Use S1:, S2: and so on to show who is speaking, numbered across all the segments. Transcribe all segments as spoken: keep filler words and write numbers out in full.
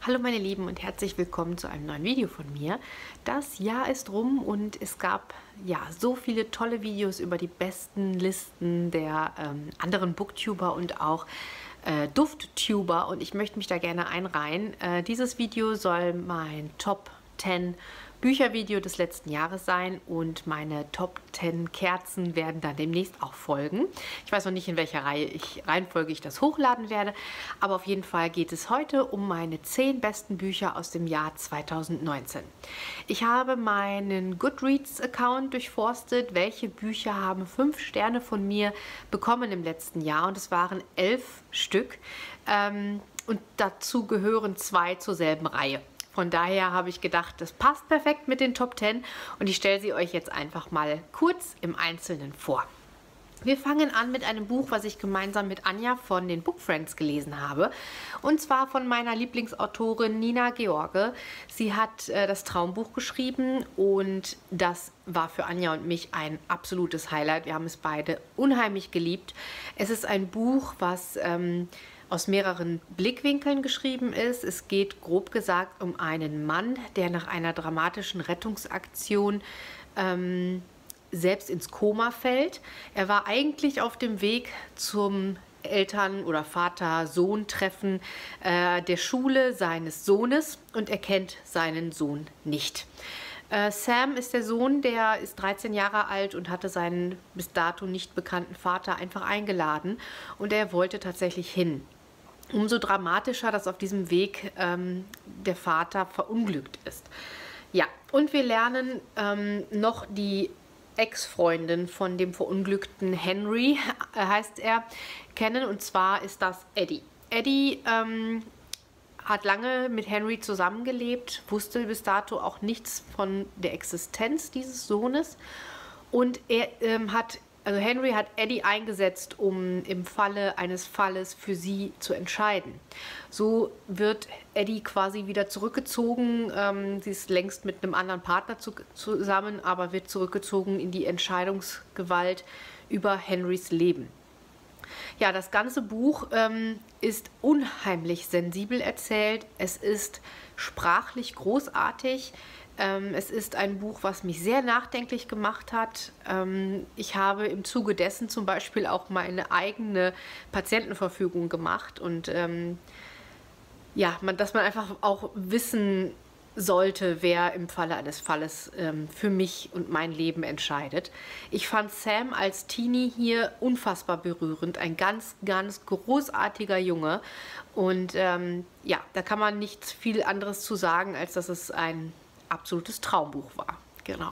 S1: Hallo meine Lieben und herzlich willkommen zu einem neuen Video von mir. Das Jahr ist rum und es gab ja so viele tolle Videos über die besten Listen der ähm, anderen Booktuber und auch äh, Dufttuber und ich möchte mich da gerne einreihen. Äh, dieses Video soll mein Top zehn Büchervideo des letzten Jahres sein und meine Top zehn Kerzen werden dann demnächst auch folgen. Ich weiß noch nicht, in welcher Reihe ich, Reihenfolge ich das hochladen werde, aber auf jeden Fall geht es heute um meine zehn besten Bücher aus dem Jahr zweitausendneunzehn. Ich habe meinen Goodreads-Account durchforstet, welche Bücher haben fünf Sterne von mir bekommen im letzten Jahr und es waren elf Stück ähm, und dazu gehören zwei zur selben Reihe. Von daher habe ich gedacht, das passt perfekt mit den Top zehn und ich stelle sie euch jetzt einfach mal kurz im Einzelnen vor. Wir fangen an mit einem Buch, was ich gemeinsam mit Anja von den Book Friends gelesen habe. Und zwar von meiner Lieblingsautorin Nina George. Sie hat äh, das Traumbuch geschrieben und das war für Anja und mich ein absolutes Highlight. Wir haben es beide unheimlich geliebt. Es ist ein Buch, was Ähm, aus mehreren Blickwinkeln geschrieben ist. Es geht grob gesagt um einen Mann, der nach einer dramatischen Rettungsaktion ähm, selbst ins Koma fällt. Er war eigentlich auf dem Weg zum Eltern- oder Vater-Sohn-Treffen äh, der Schule seines Sohnes und er kennt seinen Sohn nicht. Äh, Sam ist der Sohn, der ist dreizehn Jahre alt und hatte seinen bis dato nicht bekannten Vater einfach eingeladen und er wollte tatsächlich hin. Umso dramatischer, dass auf diesem Weg ähm, der Vater verunglückt ist. Ja, und wir lernen ähm, noch die Ex-Freundin von dem verunglückten Henry, äh, heißt er, kennen. Und zwar ist das Eddie. Eddie ähm, hat lange mit Henry zusammengelebt, wusste bis dato auch nichts von der Existenz dieses Sohnes. Und er ähm, hat Also Henry hat Eddie eingesetzt, um im Falle eines Falles für sie zu entscheiden. So wird Eddie quasi wieder zurückgezogen. Ähm, sie ist längst mit einem anderen Partner zu, zusammen, aber wird zurückgezogen in die Entscheidungsgewalt über Henrys Leben. Ja, das ganze Buch ähm, ist unheimlich sensibel erzählt. Es ist sprachlich großartig. Ähm, es ist ein Buch, was mich sehr nachdenklich gemacht hat. Ähm, ich habe im Zuge dessen zum Beispiel auch meine eigene Patientenverfügung gemacht und ähm, ja, man, dass man einfach auch wissen sollte, wer im Falle eines Falles ähm, für mich und mein Leben entscheidet. Ich fand Sam als Teenie hier unfassbar berührend, ein ganz, ganz großartiger Junge und ähm, ja, da kann man nicht viel anderes zu sagen, als dass es ein absolutes Traumbuch war. Genau.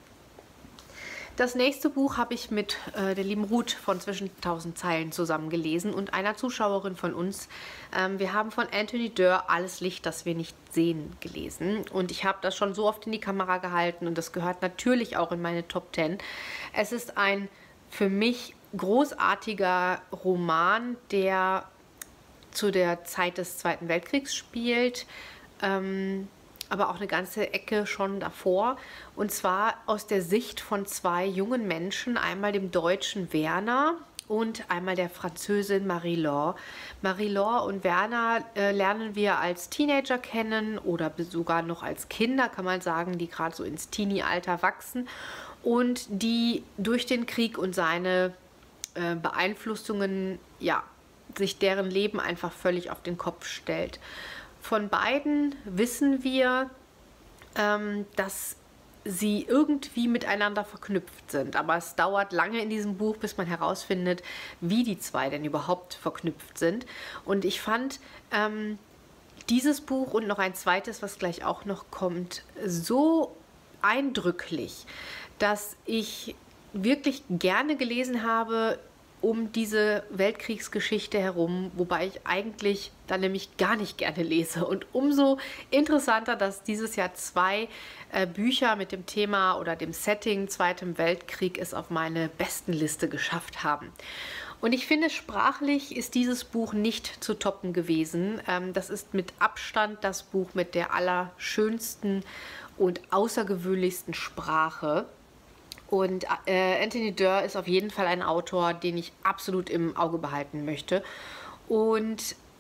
S1: Das nächste Buch habe ich mit äh, der lieben Ruth von Zwischen tausend Zeilen zusammen gelesen und einer Zuschauerin von uns. Ähm, wir haben von Anthony Doerr Alles Licht, das wir nicht sehen gelesen und ich habe das schon so oft in die Kamera gehalten und das gehört natürlich auch in meine Top zehn. Es ist ein für mich großartiger Roman, der zu der Zeit des Zweiten Weltkriegs spielt. Ähm, aber auch eine ganze Ecke schon davor. Und zwar aus der Sicht von zwei jungen Menschen, einmal dem Deutschen Werner und einmal der Französin Marie-Laure. Marie-Laure und Werner äh, lernen wir als Teenager kennen oder sogar noch als Kinder, kann man sagen, die gerade so ins Teenie-Alter wachsen und die durch den Krieg und seine äh, Beeinflussungen, ja, sich deren Leben einfach völlig auf den Kopf stellt. Von beiden wissen wir, ähm, dass sie irgendwie miteinander verknüpft sind. Aber es dauert lange in diesem Buch, bis man herausfindet, wie die zwei denn überhaupt verknüpft sind. Und ich fand ähm, dieses Buch und noch ein zweites, was gleich auch noch kommt, so eindrücklich, dass ich wirklich gerne gelesen habe, um diese Weltkriegsgeschichte herum, wobei ich eigentlich dann nämlich gar nicht gerne lese. Und umso interessanter, dass dieses Jahr zwei äh, Bücher mit dem Thema oder dem Setting Zweiten Weltkrieg es auf meine besten Liste geschafft haben. Und ich finde, sprachlich ist dieses Buch nicht zu toppen gewesen. Ähm, das ist mit Abstand das Buch mit der allerschönsten und außergewöhnlichsten Sprache. Und äh, Anthony Doerr ist auf jeden Fall ein Autor, den ich absolut im Auge behalten möchte. Und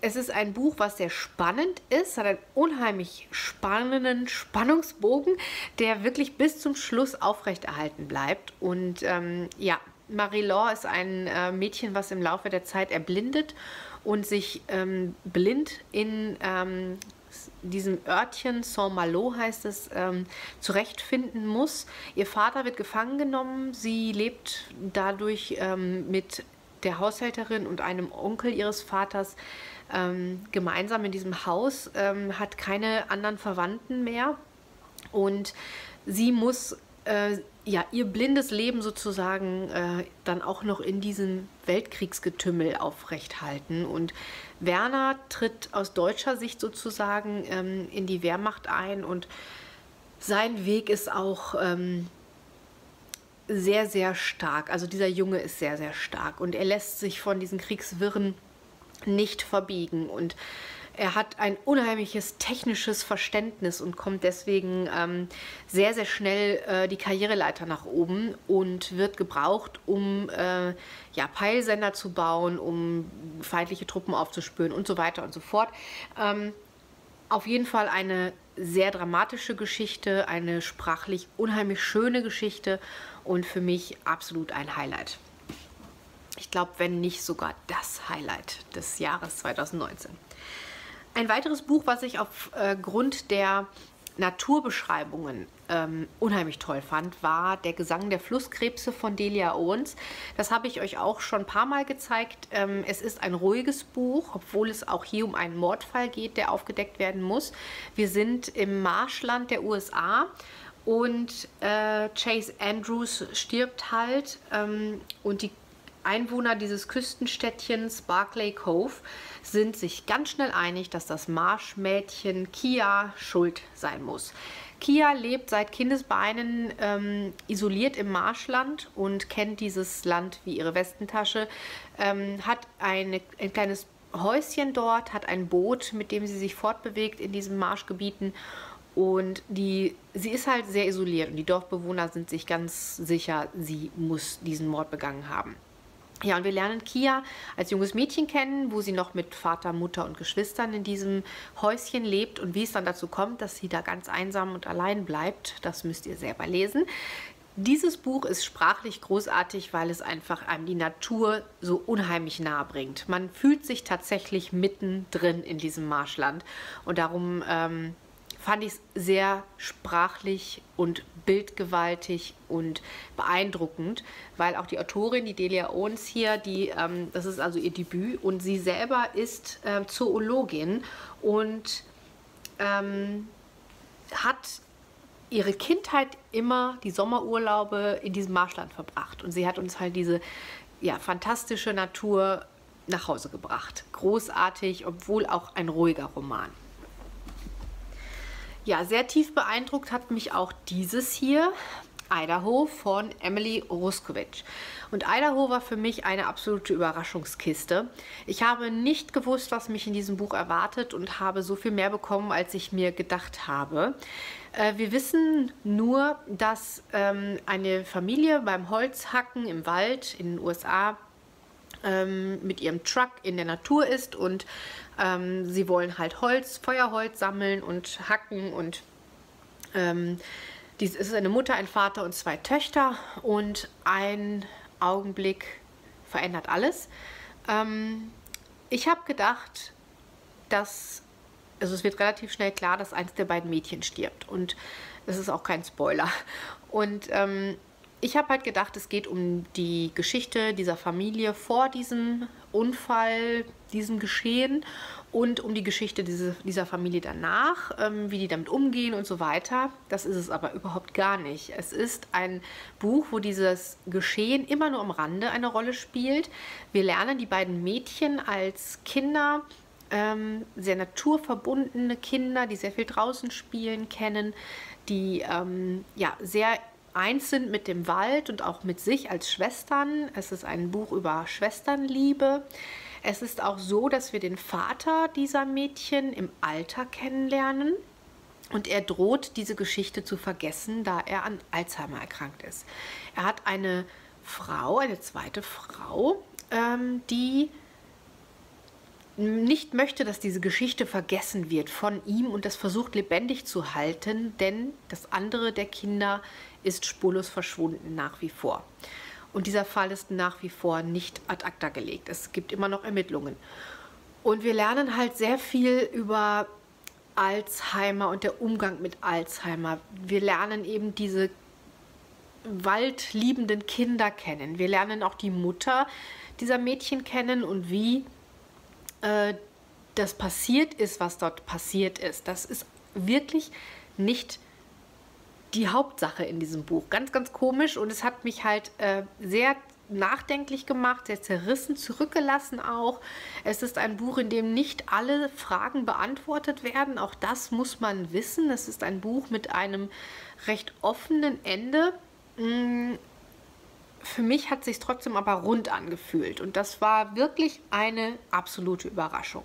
S1: es ist ein Buch, was sehr spannend ist, hat einen unheimlich spannenden Spannungsbogen, der wirklich bis zum Schluss aufrechterhalten bleibt. Und ähm, ja, Marie-Laure ist ein äh, Mädchen, was im Laufe der Zeit erblindet und sich ähm, blind in ähm, diesem Örtchen, Saint-Malo heißt es, ähm, zurechtfinden muss. Ihr Vater wird gefangen genommen. Sie lebt dadurch ähm, mit der Haushälterin und einem Onkel ihres Vaters ähm, gemeinsam in diesem Haus, ähm, hat keine anderen Verwandten mehr. Und sie muss äh, ja, ihr blindes Leben sozusagen äh, dann auch noch in diesem Weltkriegsgetümmel aufrechthalten. Und Werner tritt aus deutscher Sicht sozusagen ähm, in die Wehrmacht ein und sein Weg ist auch ähm, sehr, sehr stark. Also dieser Junge ist sehr, sehr stark und er lässt sich von diesen Kriegswirren nicht verbiegen und er hat ein unheimliches technisches Verständnis und kommt deswegen ähm, sehr, sehr schnell äh, die Karriereleiter nach oben und wird gebraucht, um äh, ja, Peilsender zu bauen, um feindliche Truppen aufzuspüren und so weiter und so fort. Ähm, auf jeden Fall eine sehr dramatische Geschichte, eine sprachlich unheimlich schöne Geschichte und für mich absolut ein Highlight. Ich glaube, wenn nicht sogar das Highlight des Jahres zweitausendneunzehn. Ein weiteres Buch, was ich aufgrund der Naturbeschreibungen ähm, unheimlich toll fand, war Der Gesang der Flusskrebse von Delia Owens. Das habe ich euch auch schon ein paar Mal gezeigt. Ähm, es ist ein ruhiges Buch, obwohl es auch hier um einen Mordfall geht, der aufgedeckt werden muss. Wir sind im Marschland der U S A und äh, Chase Andrews stirbt halt ähm, und die Einwohner dieses Küstenstädtchens Barclay Cove sind sich ganz schnell einig, dass das Marschmädchen Kia schuld sein muss. Kia lebt seit Kindesbeinen ähm, isoliert im Marschland und kennt dieses Land wie ihre Westentasche, ähm, hat eine, ein kleines Häuschen dort, hat ein Boot, mit dem sie sich fortbewegt in diesen Marschgebieten. Und die, sie ist halt sehr isoliert und die Dorfbewohner sind sich ganz sicher, sie muss diesen Mord begangen haben. Ja, und wir lernen Kia als junges Mädchen kennen, wo sie noch mit Vater, Mutter und Geschwistern in diesem Häuschen lebt. Und wie es dann dazu kommt, dass sie da ganz einsam und allein bleibt, das müsst ihr selber lesen. Dieses Buch ist sprachlich großartig, weil es einfach einem die Natur so unheimlich nahe bringt. Man fühlt sich tatsächlich mittendrin in diesem Marschland. Und darum ähm, fand ich es sehr sprachlich und bildgewaltig und beeindruckend, weil auch die Autorin, die Delia Owens hier, die, ähm, das ist also ihr Debüt und sie selber ist äh, Zoologin und ähm, hat ihre Kindheit immer die Sommerurlaube in diesem Marschland verbracht und sie hat uns halt diese ja, fantastische Natur nach Hause gebracht. Großartig, obwohl auch ein ruhiger Roman. Ja, sehr tief beeindruckt hat mich auch dieses hier, Idaho von Emily Ruskovich. Und Idaho war für mich eine absolute Überraschungskiste. Ich habe nicht gewusst, was mich in diesem Buch erwartet und habe so viel mehr bekommen, als ich mir gedacht habe. Äh, wir wissen nur, dass ähm, eine Familie beim Holzhacken im Wald in den U S A ähm, mit ihrem Truck in der Natur ist und ähm, sie wollen halt Holz, Feuerholz sammeln und hacken und ähm, dies ist eine Mutter, ein Vater und zwei Töchter und ein Augenblick verändert alles. Ähm, ich habe gedacht, dass, also es wird relativ schnell klar, dass eins der beiden Mädchen stirbt und es ist auch kein Spoiler. Und ähm, ich habe halt gedacht, es geht um die Geschichte dieser Familie vor diesem Unfall, diesem Geschehen und um die Geschichte diese, dieser Familie danach, ähm, wie die damit umgehen und so weiter. Das ist es aber überhaupt gar nicht. Es ist ein Buch, wo dieses Geschehen immer nur am Rande eine Rolle spielt. Wir lernen die beiden Mädchen als Kinder, ähm, sehr naturverbundene Kinder, die sehr viel draußen spielen, kennen, die ähm, ja, sehr eins sind mit dem Wald und auch mit sich als Schwestern. Es ist ein Buch über Schwesternliebe. Es ist auch so, dass wir den Vater dieser Mädchen im Alter kennenlernen und er droht, diese Geschichte zu vergessen, da er an Alzheimer erkrankt ist. Er hat eine Frau, eine zweite Frau, ähm, die nicht möchte, dass diese Geschichte vergessen wird von ihm und das versucht lebendig zu halten, denn das andere der Kinder ist spurlos verschwunden nach wie vor. Und dieser Fall ist nach wie vor nicht ad acta gelegt. Es gibt immer noch Ermittlungen. Und wir lernen halt sehr viel über Alzheimer und der Umgang mit Alzheimer. Wir lernen eben diese waldliebenden Kinder kennen. Wir lernen auch die Mutter dieser Mädchen kennen und wie äh, das passiert ist, was dort passiert ist. Das ist wirklich nicht die Hauptsache in diesem Buch. Ganz, ganz komisch und es hat mich halt äh, sehr nachdenklich gemacht, sehr zerrissen, zurückgelassen auch. Es ist ein Buch, in dem nicht alle Fragen beantwortet werden. Auch das muss man wissen. Es ist ein Buch mit einem recht offenen Ende. Für mich hat es sich trotzdem aber rund angefühlt und das war wirklich eine absolute Überraschung.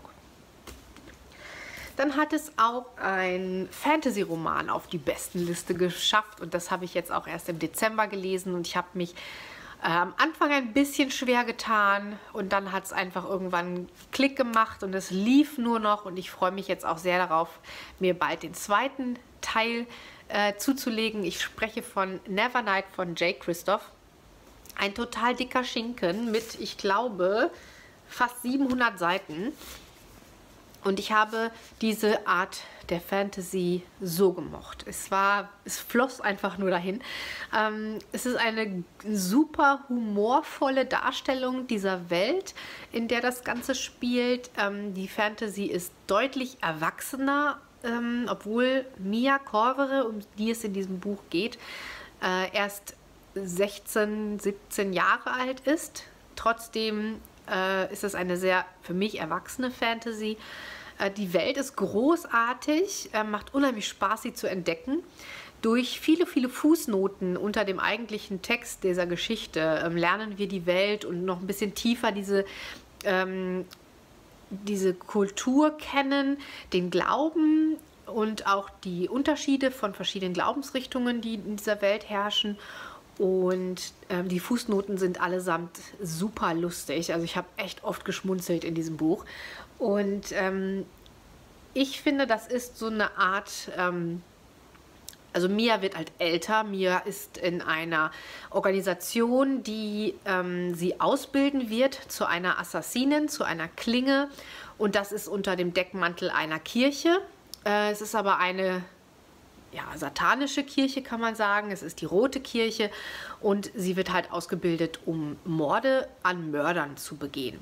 S1: Dann hat es auch ein Fantasy-Roman auf die Bestenliste geschafft und das habe ich jetzt auch erst im Dezember gelesen und ich habe mich äh, am Anfang ein bisschen schwer getan und dann hat es einfach irgendwann Klick gemacht und es lief nur noch und ich freue mich jetzt auch sehr darauf, mir bald den zweiten Teil äh, zuzulegen. Ich spreche von Nevernight von Jay Kristoff. Ein total dicker Schinken mit, ich glaube, fast siebenhundert Seiten. Und ich habe diese Art der Fantasy so gemocht. Es war, es floss einfach nur dahin. Ähm, es ist eine super humorvolle Darstellung dieser Welt, in der das Ganze spielt. Ähm, die Fantasy ist deutlich erwachsener, ähm, obwohl Mia Corvere, um die es in diesem Buch geht, äh, erst sechzehn, siebzehn Jahre alt ist. Trotzdem äh, ist es eine sehr für mich erwachsene Fantasy. Äh, die Welt ist großartig, äh, macht unheimlich Spaß, sie zu entdecken. Durch viele, viele Fußnoten unter dem eigentlichen Text dieser Geschichte ähm, lernen wir die Welt und noch ein bisschen tiefer diese, ähm, diese Kultur kennen, den Glauben und auch die Unterschiede von verschiedenen Glaubensrichtungen, die in dieser Welt herrschen. Und ähm, die Fußnoten sind allesamt super lustig. Also ich habe echt oft geschmunzelt in diesem Buch. Und ähm, ich finde, das ist so eine Art, ähm, also Mia wird halt älter. Mia ist in einer Organisation, die ähm, sie ausbilden wird zu einer Assassinin, zu einer Klinge. Und das ist unter dem Deckmantel einer Kirche. Äh, es ist aber eine ja, satanische Kirche, kann man sagen. Es ist die Rote Kirche und sie wird halt ausgebildet, um Morde an Mördern zu begehen.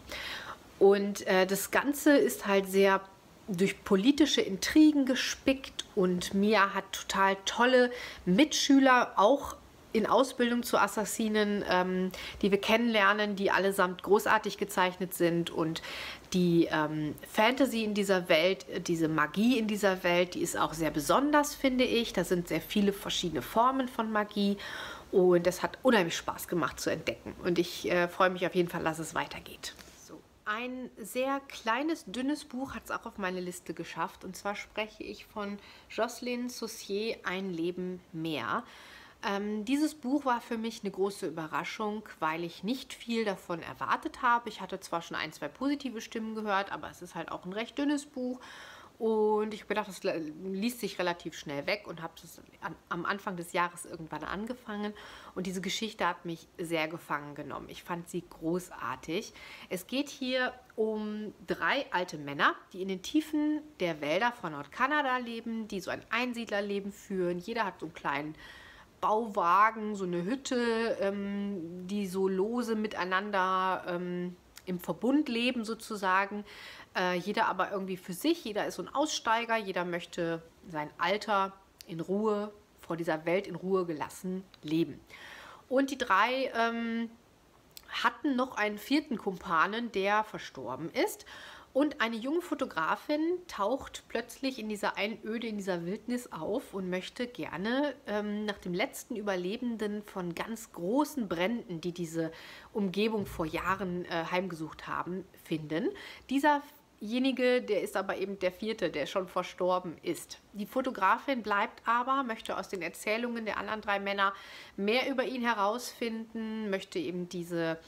S1: Und äh, das Ganze ist halt sehr durch politische Intrigen gespickt und Mia hat total tolle Mitschüler, auch in Ausbildung zu Assassinen, ähm, die wir kennenlernen, die allesamt großartig gezeichnet sind und die ähm, Fantasy in dieser Welt, diese Magie in dieser Welt, die ist auch sehr besonders, finde ich. Da sind sehr viele verschiedene Formen von Magie und das hat unheimlich Spaß gemacht zu entdecken und ich äh, freue mich auf jeden Fall, dass es weitergeht. So, ein sehr kleines, dünnes Buch hat es auch auf meine Liste geschafft und zwar spreche ich von Jocelyn Saucier, Ein Leben mehr. Ähm, dieses Buch war für mich eine große Überraschung, weil ich nicht viel davon erwartet habe. Ich hatte zwar schon ein, zwei positive Stimmen gehört, aber es ist halt auch ein recht dünnes Buch. Und ich habe gedacht, das liest sich relativ schnell weg und habe es am Anfang des Jahres irgendwann angefangen. Und diese Geschichte hat mich sehr gefangen genommen. Ich fand sie großartig. Es geht hier um drei alte Männer, die in den Tiefen der Wälder von Nordkanada leben, die so ein Einsiedlerleben führen. Jeder hat so einen kleinen Bauwagen, so eine Hütte, ähm, die so lose miteinander ähm, im Verbund leben sozusagen. Äh, jeder aber irgendwie für sich, jeder ist so ein Aussteiger, jeder möchte sein Alter in Ruhe, vor dieser Welt in Ruhe gelassen leben. Und die drei ähm, hatten noch einen vierten Kumpanen, der verstorben ist. Und eine junge Fotografin taucht plötzlich in dieser Einöde, in dieser Wildnis auf und möchte gerne ähm, nach dem letzten Überlebenden von ganz großen Bränden, die diese Umgebung vor Jahren äh, heimgesucht haben, finden. Dieserjenige, der ist aber eben der vierte, der schon verstorben ist. Die Fotografin bleibt aber, möchte aus den Erzählungen der anderen drei Männer mehr über ihn herausfinden, möchte eben diese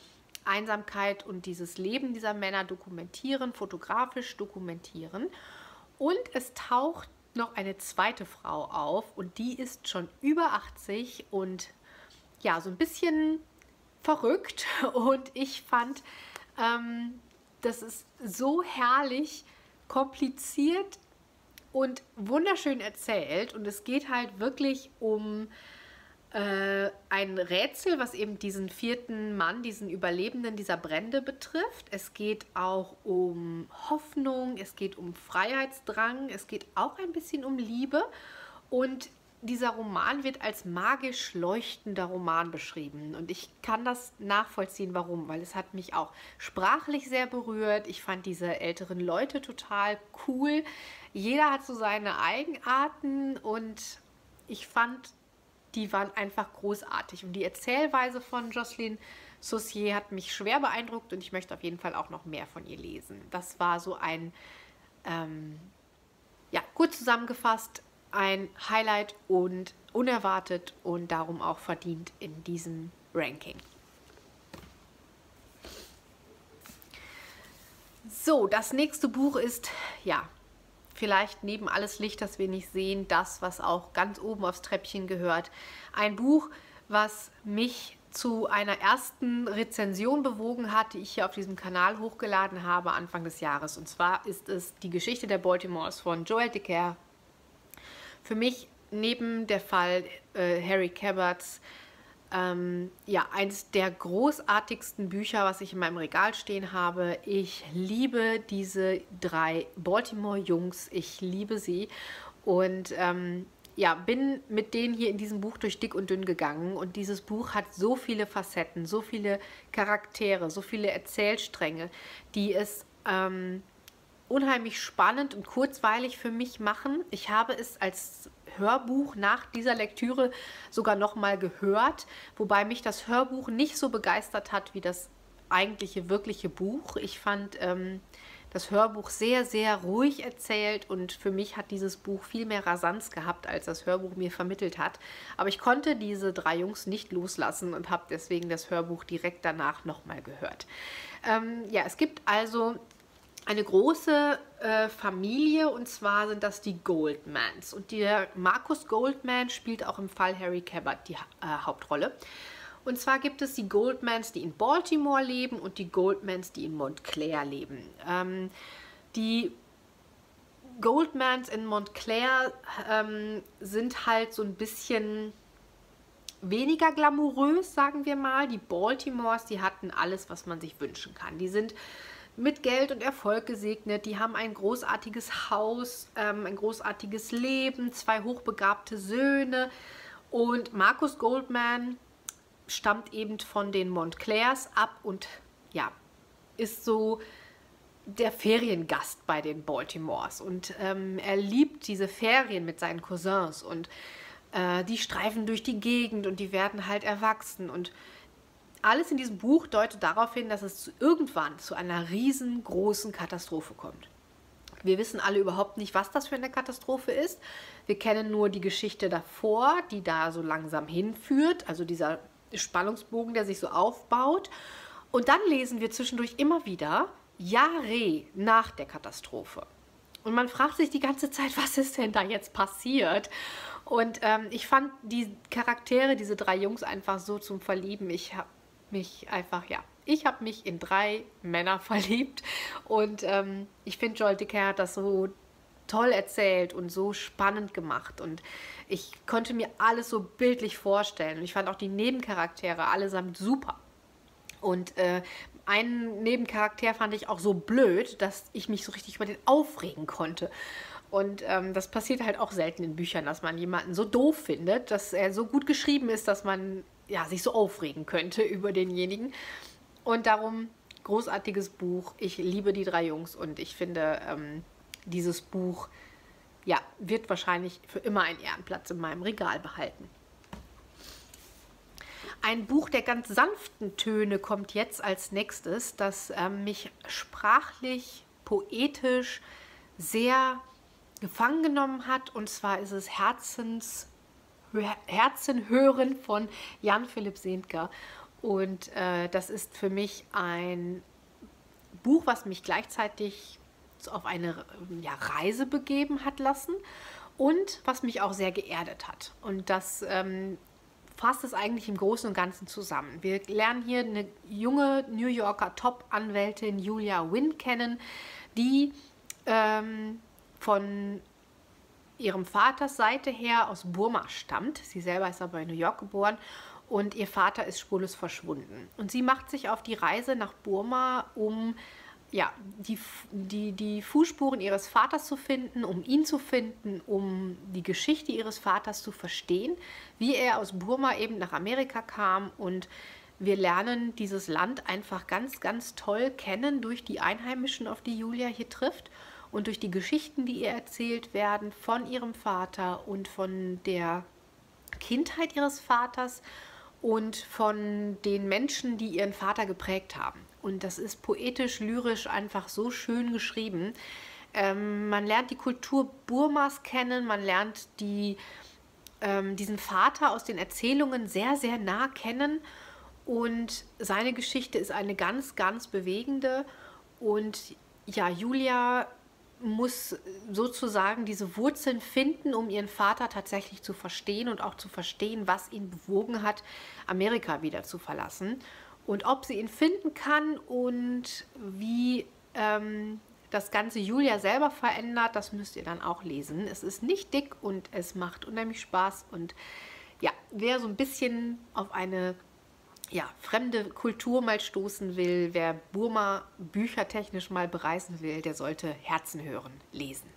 S1: Einsamkeit und dieses Leben dieser Männer dokumentieren, fotografisch dokumentieren. Und es taucht noch eine zweite Frau auf und die ist schon über achtzig und ja, so ein bisschen verrückt. Und ich fand, ähm, das ist so herrlich kompliziert und wunderschön erzählt. Und es geht halt wirklich um äh, ein Rätsel, was eben diesen vierten Mann, diesen Überlebenden dieser Brände betrifft. Es geht auch um Hoffnung, es geht um Freiheitsdrang, es geht auch ein bisschen um Liebe. Und dieser Roman wird als magisch leuchtender Roman beschrieben. Und ich kann das nachvollziehen, warum, weil es hat mich auch sprachlich sehr berührt. Ich fand diese älteren Leute total cool. Jeder hat so seine Eigenarten und ich fand, die waren einfach großartig. Und die Erzählweise von Jocelyn Saucier hat mich schwer beeindruckt und ich möchte auf jeden Fall auch noch mehr von ihr lesen. Das war so ein, ähm, ja, kurz zusammengefasst, ein Highlight und unerwartet und darum auch verdient in diesem Ranking. So, das nächste Buch ist, ja, vielleicht neben Alles Licht, das wir nicht sehen, das, was auch ganz oben aufs Treppchen gehört. Ein Buch, was mich zu einer ersten Rezension bewogen hat, die ich hier auf diesem Kanal hochgeladen habe Anfang des Jahres. Und zwar ist es Die Geschichte der Baltimores von Joel Dicker. Für mich neben der Fall äh, Harry Cabot's ähm, ja, eines der großartigsten Bücher, was ich in meinem Regal stehen habe. Ich liebe diese drei Baltimore-Jungs. Ich liebe sie und ähm, ja, bin mit denen hier in diesem Buch durch dick und dünn gegangen. Und dieses Buch hat so viele Facetten, so viele Charaktere, so viele Erzählstränge, die es ähm, unheimlich spannend und kurzweilig für mich machen. Ich habe es als Hörbuch nach dieser Lektüre sogar noch mal gehört, wobei mich das Hörbuch nicht so begeistert hat wie das eigentliche, wirkliche Buch. Ich fand ähm, das Hörbuch sehr, sehr ruhig erzählt und für mich hat dieses Buch viel mehr Rasanz gehabt, als das Hörbuch mir vermittelt hat. Aber ich konnte diese drei Jungs nicht loslassen und habe deswegen das Hörbuch direkt danach noch mal gehört. Ähm, ja, es gibt also eine große äh, Familie und zwar sind das die Goldmans. Und der Marcus Goldman spielt auch im Fall Harry Cabot die äh, Hauptrolle. Und zwar gibt es die Goldmans, die in Baltimore leben und die Goldmans, die in Montclair leben. Ähm, die Goldmans in Montclair ähm, sind halt so ein bisschen weniger glamourös, sagen wir mal. Die Baltimores, die hatten alles, was man sich wünschen kann. Die sind mit Geld und Erfolg gesegnet, die haben ein großartiges Haus, ähm, ein großartiges Leben, zwei hochbegabte Söhne und Marcus Goldman stammt eben von den Montclairs ab und ja, ist so der Feriengast bei den Baltimores und ähm, er liebt diese Ferien mit seinen Cousins und äh, die streifen durch die Gegend und die werden halt erwachsen und alles in diesem Buch deutet darauf hin, dass es zu, irgendwann zu einer riesengroßen Katastrophe kommt. Wir wissen alle überhaupt nicht, was das für eine Katastrophe ist. Wir kennen nur die Geschichte davor, die da so langsam hinführt, also dieser Spannungsbogen, der sich so aufbaut. Und dann lesen wir zwischendurch immer wieder Jahre nach der Katastrophe. Und man fragt sich die ganze Zeit, was ist denn da jetzt passiert? Und ähm, ich fand die Charaktere, diese drei Jungs, einfach so zum Verlieben. Ich habe mich einfach, ja, ich habe mich in drei Männer verliebt und ähm, ich finde, Joel Dicker hat das so toll erzählt und so spannend gemacht und ich konnte mir alles so bildlich vorstellen und ich fand auch die Nebencharaktere allesamt super. Und äh, einen Nebencharakter fand ich auch so blöd, dass ich mich so richtig über den aufregen konnte. Und ähm, das passiert halt auch selten in Büchern, dass man jemanden so doof findet, dass er so gut geschrieben ist, dass man ja, sich so aufregen könnte über denjenigen. Und darum, großartiges Buch. Ich liebe die drei Jungs und ich finde, ähm, dieses Buch ja, wird wahrscheinlich für immer einen Ehrenplatz in meinem Regal behalten. Ein Buch der ganz sanften Töne kommt jetzt als nächstes, das ähm, mich sprachlich, poetisch sehr gefangen genommen hat. Und zwar ist es Herzens, Herzenhören von Jan Philipp Sendker. Und äh, das ist für mich ein Buch, was mich gleichzeitig auf eine ja, Reise begeben hat lassen und was mich auch sehr geerdet hat. Und das ähm, fasst es eigentlich im Großen und Ganzen zusammen. Wir lernen hier eine junge New Yorker Top-Anwältin Julia Wynn kennen, die ähm, von ihrem Vaters Seite her aus Burma stammt. Sie selber ist aber in New York geboren und ihr Vater ist spurlos verschwunden. Und sie macht sich auf die Reise nach Burma, um ja, die, die, die Fußspuren ihres Vaters zu finden, um ihn zu finden, um die Geschichte ihres Vaters zu verstehen, wie er aus Burma eben nach Amerika kam. Und wir lernen dieses Land einfach ganz, ganz toll kennen durch die Einheimischen, auf die Julia hier trifft und durch die Geschichten, die ihr erzählt werden von ihrem Vater und von der Kindheit ihres Vaters und von den Menschen, die ihren Vater geprägt haben. Und das ist poetisch, lyrisch einfach so schön geschrieben. Ähm, man lernt die Kultur Burmas kennen, man lernt die, ähm, diesen Vater aus den Erzählungen sehr, sehr nah kennen. Und seine Geschichte ist eine ganz, ganz bewegende. Und ja, Julia muss sozusagen diese Wurzeln finden, um ihren Vater tatsächlich zu verstehen und auch zu verstehen, was ihn bewogen hat, Amerika wieder zu verlassen. Und ob sie ihn finden kann und wie ähm, das Ganze Julia selber verändert, das müsst ihr dann auch lesen. Es ist nicht dick und es macht unheimlich Spaß. Und ja, wer so ein bisschen auf eine ja, fremde Kultur mal stoßen will, wer Burma büchertechnisch mal bereisen will, der sollte Herzen hören, lesen.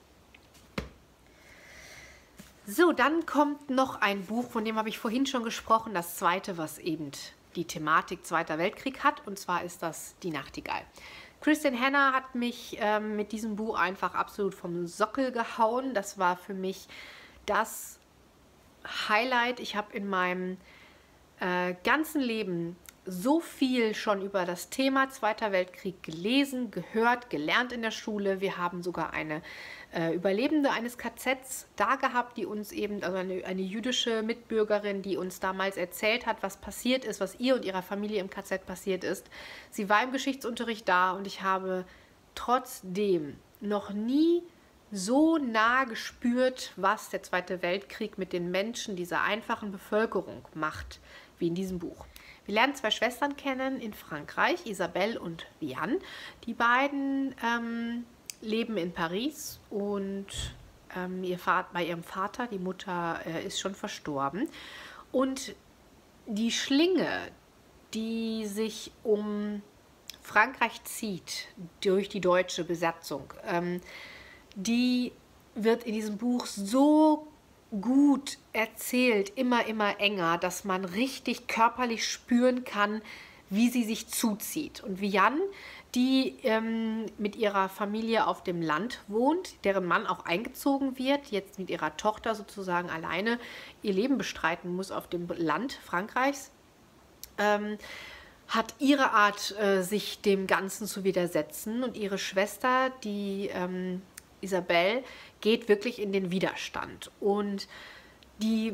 S1: So, dann kommt noch ein Buch, von dem habe ich vorhin schon gesprochen, das zweite, was eben die Thematik Zweiter Weltkrieg hat, und zwar ist das Die Nachtigall. Kristin Hanna hat mich ähm, mit diesem Buch einfach absolut vom Sockel gehauen. Das war für mich das Highlight. Ich habe in meinem äh, ganzen Leben so viel schon über das Thema Zweiter Weltkrieg gelesen, gehört, gelernt in der Schule. Wir haben sogar eine äh, Überlebende eines K Zs da gehabt, die uns eben, also eine, eine jüdische Mitbürgerin, die uns damals erzählt hat, was passiert ist, was ihr und ihrer Familie im K Z passiert ist. Sie war im Geschichtsunterricht da und ich habe trotzdem noch nie so nah gespürt, was der Zweite Weltkrieg mit den Menschen dieser einfachen Bevölkerung macht, wie in diesem Buch. Wir lernen zwei Schwestern kennen in Frankreich, Isabelle und Vianne. Die beiden ähm, leben in Paris und ähm, ihr Vater, bei ihrem Vater, die Mutter äh, ist schon verstorben. Und die Schlinge, die sich um Frankreich zieht durch die deutsche Besatzung, ähm, die wird in diesem Buch so gut erzählt, immer, immer enger, dass man richtig körperlich spüren kann, wie sie sich zuzieht. Und Vianne, die ähm, mit ihrer Familie auf dem Land wohnt, deren Mann auch eingezogen wird, jetzt mit ihrer Tochter sozusagen alleine ihr Leben bestreiten muss auf dem Land Frankreichs, ähm, hat ihre Art, äh, sich dem Ganzen zu widersetzen. Und ihre Schwester, die ähm, Isabelle, geht wirklich in den Widerstand. Und die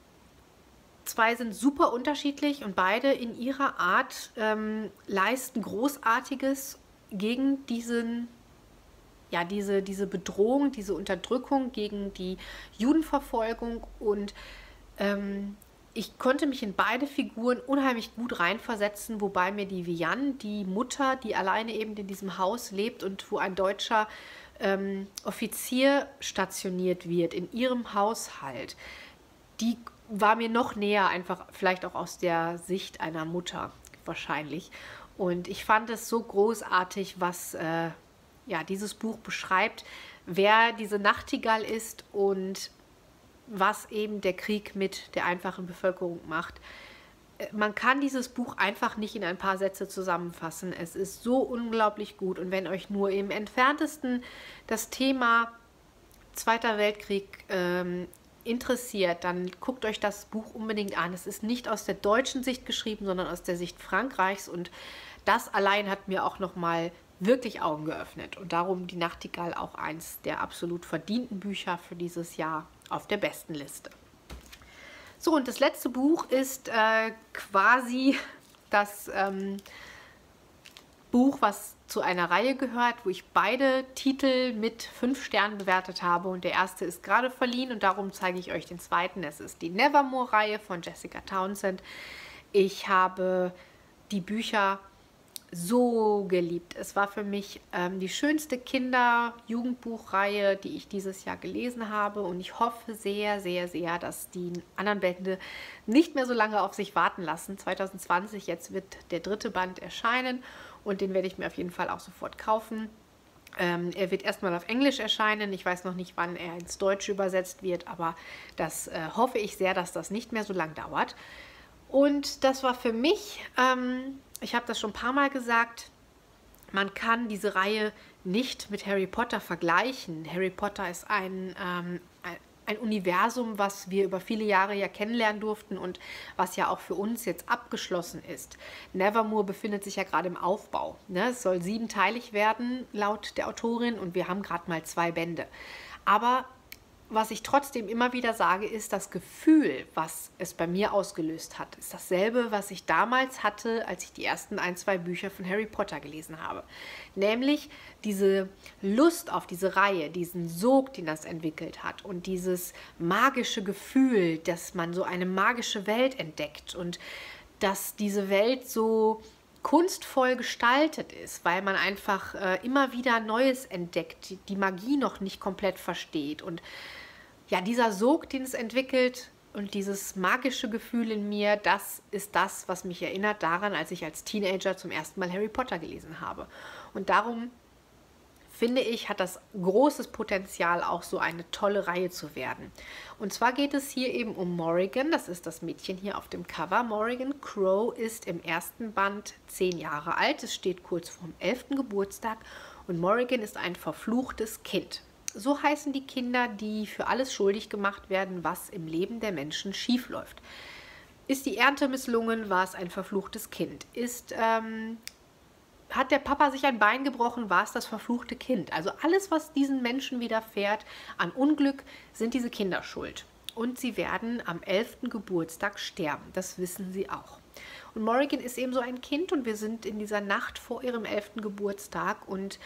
S1: zwei sind super unterschiedlich und beide in ihrer Art ähm, leisten Großartiges gegen diesen, ja, diese, diese Bedrohung, diese Unterdrückung, gegen die Judenverfolgung. Und ähm, ich konnte mich in beide Figuren unheimlich gut reinversetzen, wobei mir die Vianne, die Mutter, die alleine eben in diesem Haus lebt und wo ein deutscher ähm, Offizier stationiert wird in ihrem Haushalt, die war mir noch näher, einfach vielleicht auch aus der Sicht einer Mutter wahrscheinlich. Und ich fand es so großartig, was äh, ja, dieses Buch beschreibt, wer diese Nachtigall ist und was eben der Krieg mit der einfachen Bevölkerung macht. Man kann dieses Buch einfach nicht in ein paar Sätze zusammenfassen. Es ist so unglaublich gut. Und wenn euch nur im Entferntesten das Thema Zweiter Weltkrieg ähm, interessiert, dann guckt euch das Buch unbedingt an. Es ist nicht aus der deutschen Sicht geschrieben, sondern aus der Sicht Frankreichs. Und das allein hat mir auch nochmal wirklich Augen geöffnet. Und darum Die Nachtigall auch eins der absolut verdienten Bücher für dieses Jahr auf der besten Liste. So, und das letzte Buch ist äh, quasi das ähm, Buch, was zu einer Reihe gehört, wo ich beide Titel mit fünf Sternen bewertet habe. Und der erste ist gerade verliehen und darum zeige ich euch den zweiten. Es ist die Nevermore-Reihe von Jessica Townsend. Ich habe die Bücher so geliebt. Es war für mich ähm, die schönste Kinder-Jugendbuchreihe, die ich dieses Jahr gelesen habe. Und ich hoffe sehr, sehr, sehr, dass die anderen Bände nicht mehr so lange auf sich warten lassen. zwanzig zwanzig, jetzt wird der dritte Band erscheinen und den werde ich mir auf jeden Fall auch sofort kaufen. Ähm, er wird erstmal auf Englisch erscheinen. Ich weiß noch nicht, wann er ins Deutsche übersetzt wird, aber das äh, hoffe ich sehr, dass das nicht mehr so lang dauert. Und das war für mich, ähm, ich habe das schon ein paar Mal gesagt, man kann diese Reihe nicht mit Harry Potter vergleichen. Harry Potter ist ein, ähm, ein, ein Universum, was wir über viele Jahre ja kennenlernen durften und was ja auch für uns jetzt abgeschlossen ist. Nevermore befindet sich ja gerade im Aufbau. Ne? Es soll siebenteilig werden, laut der Autorin, und wir haben gerade mal zwei Bände. Aber was ich trotzdem immer wieder sage, ist, das Gefühl, was es bei mir ausgelöst hat, ist dasselbe, was ich damals hatte, als ich die ersten ein, zwei Bücher von Harry Potter gelesen habe. Nämlich diese Lust auf diese Reihe, diesen Sog, den das entwickelt hat und dieses magische Gefühl, dass man so eine magische Welt entdeckt und dass diese Welt so kunstvoll gestaltet ist, weil man einfach äh, immer wieder Neues entdeckt, die, die Magie noch nicht komplett versteht. Und ja, dieser Sog, den es entwickelt und dieses magische Gefühl in mir, das ist das, was mich erinnert daran, als ich als Teenager zum ersten Mal Harry Potter gelesen habe. Und darum finde ich, hat das großes Potenzial, auch so eine tolle Reihe zu werden. Und zwar geht es hier eben um Morrigan, das ist das Mädchen hier auf dem Cover. Morrigan Crow ist im ersten Band zehn Jahre alt, es steht kurz vorm elften Geburtstag und Morrigan ist ein verfluchtes Kind. So heißen die Kinder, die für alles schuldig gemacht werden, was im Leben der Menschen schief läuft. Ist die Ernte misslungen, war es ein verfluchtes Kind. Ist... Ähm, Hat der Papa sich ein Bein gebrochen, war es das verfluchte Kind. Also alles, was diesen Menschen widerfährt an Unglück, sind diese Kinder schuld. Und sie werden am elften Geburtstag sterben. Das wissen sie auch. Und Morrigan ist eben so ein Kind und wir sind in dieser Nacht vor ihrem elften Geburtstag. Und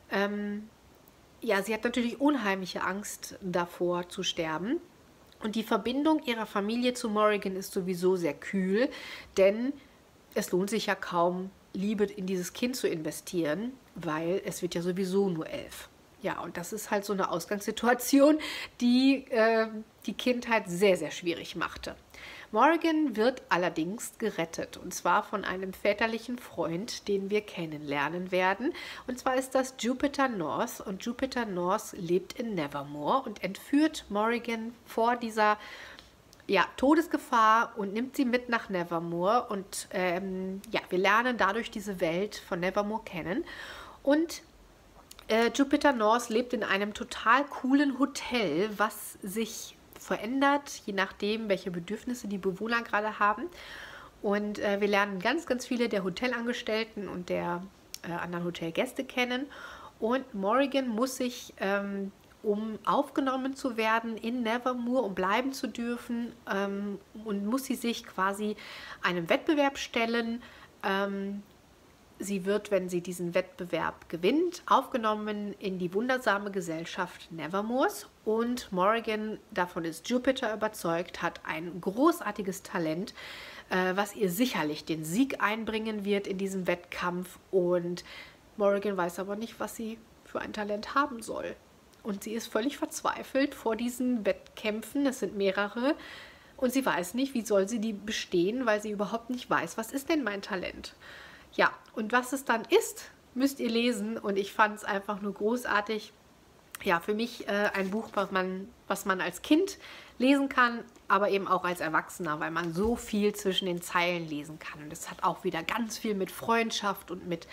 S1: ähm, ja, sie hat natürlich unheimliche Angst davor zu sterben. Und die Verbindung ihrer Familie zu Morrigan ist sowieso sehr kühl, denn es lohnt sich ja kaum, Liebe in dieses Kind zu investieren, weil es wird ja sowieso nur elf. Ja, und das ist halt so eine Ausgangssituation, die äh, die Kindheit sehr, sehr schwierig machte. Morrigan wird allerdings gerettet, und zwar von einem väterlichen Freund, den wir kennenlernen werden. Und zwar ist das Jupiter North, und Jupiter North lebt in Nevermore und entführt Morrigan vor dieser ja, Todesgefahr und nimmt sie mit nach Nevermore. Und ähm, ja, wir lernen dadurch diese Welt von Nevermore kennen. Und äh, Jupiter North lebt in einem total coolen Hotel, was sich verändert, je nachdem, welche Bedürfnisse die Bewohner gerade haben. Und äh, wir lernen ganz, ganz viele der Hotelangestellten und der äh, anderen Hotelgäste kennen. Und Morrigan muss sich ähm, um aufgenommen zu werden in Nevermore, um bleiben zu dürfen, ähm, und muss sie sich quasi einem Wettbewerb stellen. Ähm, sie wird, wenn sie diesen Wettbewerb gewinnt, aufgenommen in die wundersame Gesellschaft Nevermores. Und Morrigan, davon ist Jupiter überzeugt, hat ein großartiges Talent, äh, was ihr sicherlich den Sieg einbringen wird in diesem Wettkampf. Und Morrigan weiß aber nicht, was sie für ein Talent haben soll. Und sie ist völlig verzweifelt vor diesen Wettkämpfen, es sind mehrere, und sie weiß nicht, wie soll sie die bestehen, weil sie überhaupt nicht weiß, was ist denn mein Talent. Ja, und was es dann ist, müsst ihr lesen, und ich fand es einfach nur großartig. Ja, für mich äh, ein Buch, was man, was man als Kind lesen kann, aber eben auch als Erwachsener, weil man so viel zwischen den Zeilen lesen kann. Und es hat auch wieder ganz viel mit Freundschaft und mit...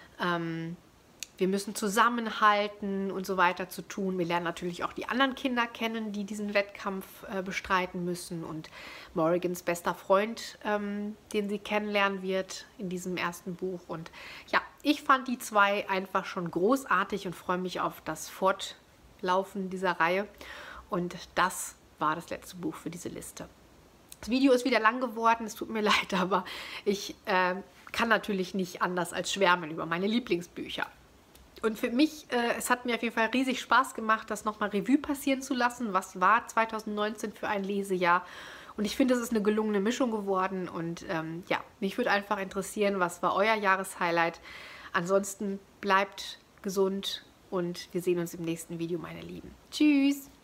S1: Ähm, wir müssen zusammenhalten und so weiter zu tun. Wir lernen natürlich auch die anderen Kinder kennen, die diesen Wettkampf äh, bestreiten müssen. Und Morrigans bester Freund, ähm, den sie kennenlernen wird in diesem ersten Buch. Und ja, ich fand die zwei einfach schon großartig und freue mich auf das Fortlaufen dieser Reihe. Und das war das letzte Buch für diese Liste. Das Video ist wieder lang geworden, es tut mir leid, aber ich äh, kann natürlich nicht anders als schwärmen über meine Lieblingsbücher. Und für mich, äh, es hat mir auf jeden Fall riesig Spaß gemacht, das nochmal Revue passieren zu lassen. Was war zwanzig neunzehn für ein Lesejahr? Und ich finde, es ist eine gelungene Mischung geworden. Und ähm, ja, mich würde einfach interessieren, was war euer Jahreshighlight? Ansonsten bleibt gesund und wir sehen uns im nächsten Video, meine Lieben. Tschüss!